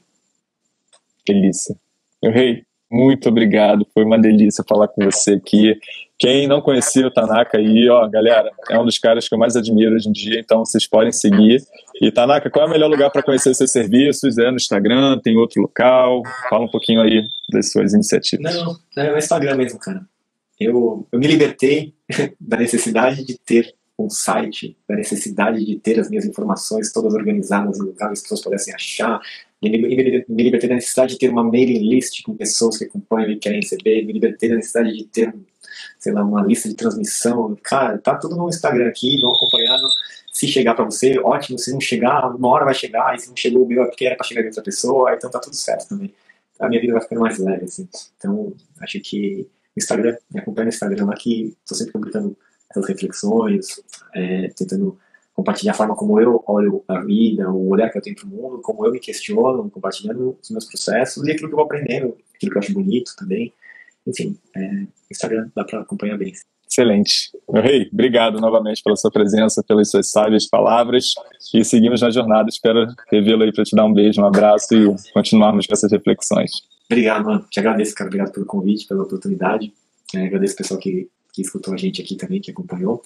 Delícia. Meu rei, muito obrigado. Foi uma delícia falar com você aqui. Quem não conhecia o Tanaka aí, ó, galera, é um dos caras que eu mais admiro hoje em dia, então vocês podem seguir. E Tanaka, qual é o melhor lugar para conhecer os seus serviços? É no Instagram? Tem outro local? Fala um pouquinho aí das suas iniciativas. Não, é no Instagram mesmo, cara. Eu me libertei da necessidade de ter um site, da necessidade de ter as minhas informações todas organizadas em lugares que as pessoas pudessem achar. Me libertei da necessidade de ter uma mailing list com pessoas que acompanham e querem receber. Me libertei da necessidade de ter, sei lá, uma lista de transmissão. Cara, tá tudo no Instagram aqui, vão acompanhando. Se chegar pra você, ótimo. Se não chegar, uma hora vai chegar. E se não chegou o meu, é porque era pra chegar de outra pessoa. Então tá tudo certo também. A minha vida vai ficando mais leve, assim. Então, acho que Instagram, me acompanha no Instagram lá, que estou sempre publicando essas reflexões, tentando compartilhar a forma como eu olho a vida, o olhar que eu tenho para o mundo, como eu me questiono, compartilhando os meus processos e aquilo que eu vou aprendendo, aquilo que eu acho bonito também. Enfim, Instagram dá para acompanhar bem. Excelente. Meu rei, obrigado novamente pela sua presença, pelas suas sábias palavras e seguimos na jornada. Espero revê-lo aí para te dar um beijo, um abraço e continuarmos com essas reflexões. Obrigado, mano. Te agradeço, cara. Obrigado pelo convite, pela oportunidade. Agradeço o pessoal que escutou a gente aqui também, que acompanhou.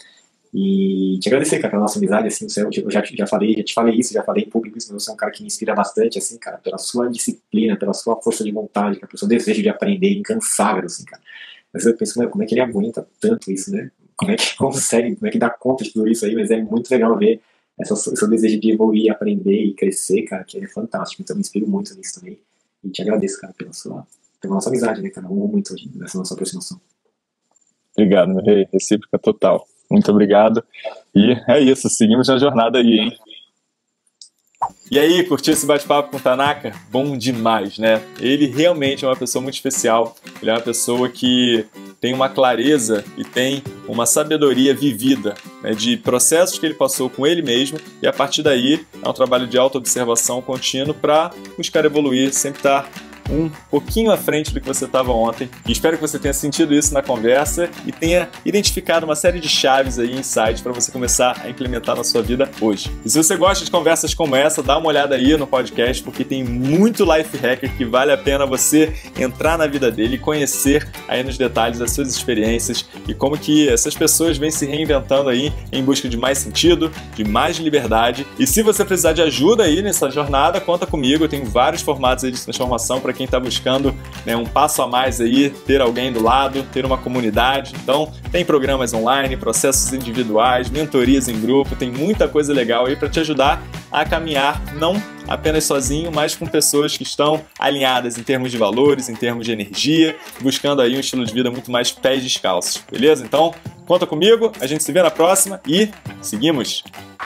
E te agradecer, cara, pela nossa amizade, assim, eu já te falei isso, já falei em público isso, mas você é um cara que me inspira bastante, assim, cara, pela sua disciplina, pela sua força de vontade, pelo seu desejo de aprender, incansável, assim, cara. Mas eu penso, como é que ele aguenta tanto isso, né? Como é que consegue, como é que dá conta de tudo isso aí, mas é muito legal ver seu desejo de evoluir, aprender e crescer, cara, que é fantástico, então eu me inspiro muito nisso também. E te agradeço, cara, pela nossa amizade, né, cara, eu amo muito hoje nessa nossa aproximação. Obrigado, meu rei, recíproca total. Muito obrigado. E é isso, seguimos na jornada aí, hein? E aí, curtiu esse bate-papo com o Tanaka? Bom demais, né? Ele realmente é uma pessoa muito especial. Ele é uma pessoa que tem uma clareza e tem uma sabedoria vivida, né, de processos que ele passou com ele mesmo, e a partir daí é um trabalho de autoobservação contínuo para buscar evoluir, sempre estar um pouquinho à frente do que você estava ontem. E espero que você tenha sentido isso na conversa e tenha identificado uma série de chaves aí, insights, para você começar a implementar na sua vida hoje. E se você gosta de conversas como essa, dá uma olhada aí no podcast, porque tem muito life hacker que vale a pena você entrar na vida dele e conhecer aí nos detalhes as suas experiências e como que essas pessoas vêm se reinventando aí em busca de mais sentido, de mais liberdade. E se você precisar de ajuda aí nessa jornada, conta comigo. Eu tenho vários formatos aí de transformação para quem está buscando, né, um passo a mais aí, ter alguém do lado, ter uma comunidade. Então, tem programas online, processos individuais, mentorias em grupo, tem muita coisa legal aí para te ajudar a caminhar, não apenas sozinho, mas com pessoas que estão alinhadas em termos de valores, em termos de energia, buscando aí um estilo de vida muito mais pés descalços, beleza? Então, conta comigo, a gente se vê na próxima e seguimos!